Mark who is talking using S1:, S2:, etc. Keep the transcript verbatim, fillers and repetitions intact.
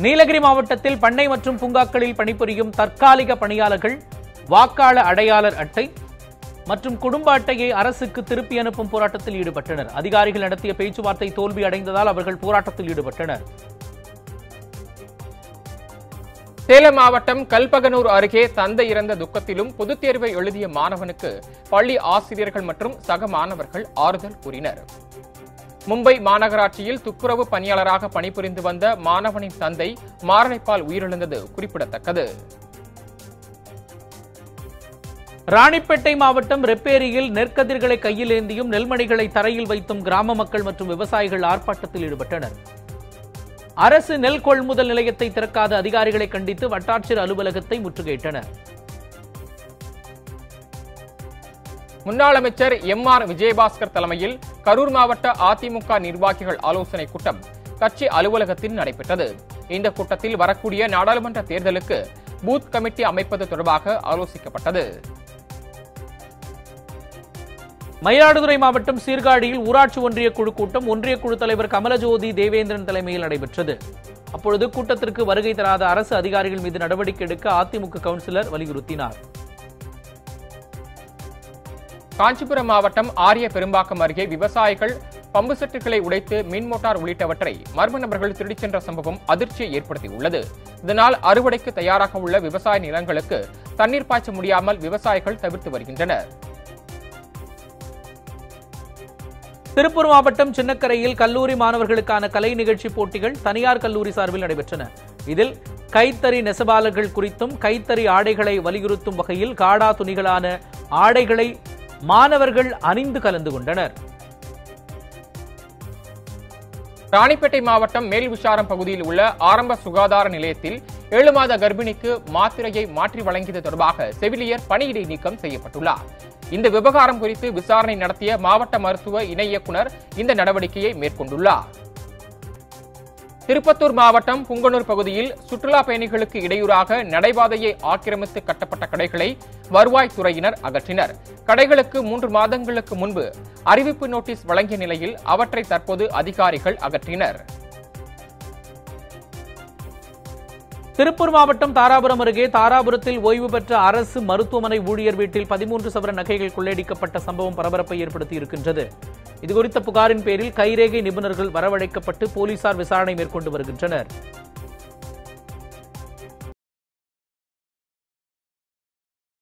S1: நீலகிரி மாவட்டத்தில் பண்ணை மற்றும் பூங்காக்களில் பணிபுரியும் தற்காலிக பணியாளர்கள் வாக்காள அடையாளர் அட்டை மற்றும் குடும்ப அட்டையை அரசுக்கு திருப்பி அனுப்பும் போராட்டத்தில் ஈடுபட்டனர். அதிகாரிகள் நடத்திய பேச்சுவார்த்தை தோல்வி அடைந்ததால் அவர்கள் போராட்டத்தில் ஈடுபட்டனர்.
S2: சேலம் மாவட்டம் கல்பகனூர் அருகே தந்தை இறந்த துக்கத்திலும் பொதுத் தேர்வை எழுதிய மாணவனுக்கு பள்ளி ஆசிரியர்கள் மற்றும் சக மாணவர்கள் ஆறுதல் கூறினர். மும்பை மாநகராட்சியில் துப்புரவு பணியாளராக பணிபுரிந்து வந்த மாணவனின் தந்தை மாரடைப்பால் உயிரிழந்தது குறிப்பிடத்தக்கது.
S1: ராணிப்பேட்டை மாவட்டம் ரெப்பேரியில் நெற்கதிர்களை கையில் ஏந்தியும் நெல்மணிகளை தரையில் வைத்தும் கிராம மக்கள் மற்றும் விவசாயிகள் ஆர்ப்பாட்டத்தில் ஈடுபட்டனர். அரசு நெல் கொள்முதல் நிலையத்தை திறக்காத அதிகாரிகளை கண்டித்து வட்டாட்சியர் அலுவலகத்தை முற்றுகையிட்டனர்.
S2: முன்னாள் அமைச்சர் எம் ஆர் விஜயபாஸ்கர் தலைமையில் கரூர் மாவட்ட அதிமுக நிர்வாகிகள் ஆலோசனை கூட்டம் கட்சி அலுவலகத்தில் நடைபெற்றது. இந்த கூட்டத்தில் வரக்கூடிய நாடாளுமன்ற தேர்தலுக்கு பூத் கமிட்டி அமைப்பது தொடர்பாக ஆலோசிக்கப்பட்டது.
S1: மயிலாடுதுறை மாவட்டம் சீர்காழியில் ஊராட்சி ஒன்றிய குழு கூட்டம் ஒன்றிய குழு தலைவர் கமலஜோதி தேவேந்திரன் தலைமையில் நடைபெற்றது. அப்பொழுது கூட்டத்திற்கு வருகை தராத அரசு அதிகாரிகள் மீது நடவடிக்கை எடுக்க அதிமுக கவுன்சிலர் வலியுறுத்தினார்.
S2: காஞ்சிபுரம் மாவட்டம் ஆரிய பெரும்பாக்கம் அருகே விவசாயிகள் பம்பு செட்டுகளை உடைத்து மின் மோட்டார் உள்ளிட்டவற்றை மர்ம நபர்கள் திருடிச் சென்ற சம்பவம் அதிர்ச்சியை ஏற்படுத்தியுள்ளது. இதனால் அறுவடைக்கு தயாராக உள்ள விவசாய நிலங்களுக்கு தண்ணீர் பாய்ச்ச முடியாமல் விவசாயிகள் தவிர்த்து வருகின்றனர்.
S1: திருப்பூர் மாவட்டம் சின்னக்கரையில் கல்லூரி மாணவர்களுக்கான கலை நிகழ்ச்சி போட்டிகள் தனியார் கல்லூரி சார்பில் நடைபெற்றன. இதில் கைத்தறி நெசவாளர்கள் குறித்தும் கைத்தறி ஆடைகளை வலியுறுத்தும் வகையில் காடா துணிகளான ஆடைகளை மாணவர்கள் அணிந்து கலந்து கொண்டனர்.
S2: ராணிப்பேட்டை மாவட்டம் மேல்விசாரம் பகுதியில் உள்ள ஆரம்ப சுகாதார நிலையத்தில் ஏழு மாத கர்ப்பிணிக்கு மாத்திரையை மாற்றி வழங்கியது தொடர்பாக செவிலியர் பணியிடை நீக்கம் செய்யப்பட்டுள்ளார். இந்த விவகாரம் குறித்து விசாரணை நடத்திய மாவட்ட மருத்துவ இணை இயக்குநர் இந்த நடவடிக்கையை மேற்கொண்டுள்ளார். திருப்பத்தூர் மாவட்டம் புங்கனூர் பகுதியில் சுற்றுலா பயணிகளுக்கு இடையூறாக நடைபாதையை ஆக்கிரமித்து கட்டப்பட்ட கடைகளை வருவாய்த்துறையினர் அகற்றினர். கடைகளுக்கு மூன்று மாதங்களுக்கு முன்பு அறிவிப்பு நோட்டீஸ் வழங்கிய நிலையில் அவற்றை தற்போது அதிகாரிகள் அகற்றினர்.
S1: திருப்பூர் மாவட்டம் தாராபுரம் அருகே தாராபுரத்தில் ஓய்வு பெற்ற அரசு மருத்துவமனை ஊழியர் வீட்டில் பதிமூன்று சவர நகைகள் கொள்ளையடிக்கப்பட்ட சம்பவம் பரபரப்பை ஏற்படுத்தி இருக்கின்றது. இதுகுறித்த புகாரின் பேரில் கைரேகை நிபுணர்கள் வரவழைக்கப்பட்டு போலீசார் விசாரணை மேற்கொண்டு வருகின்றனர்.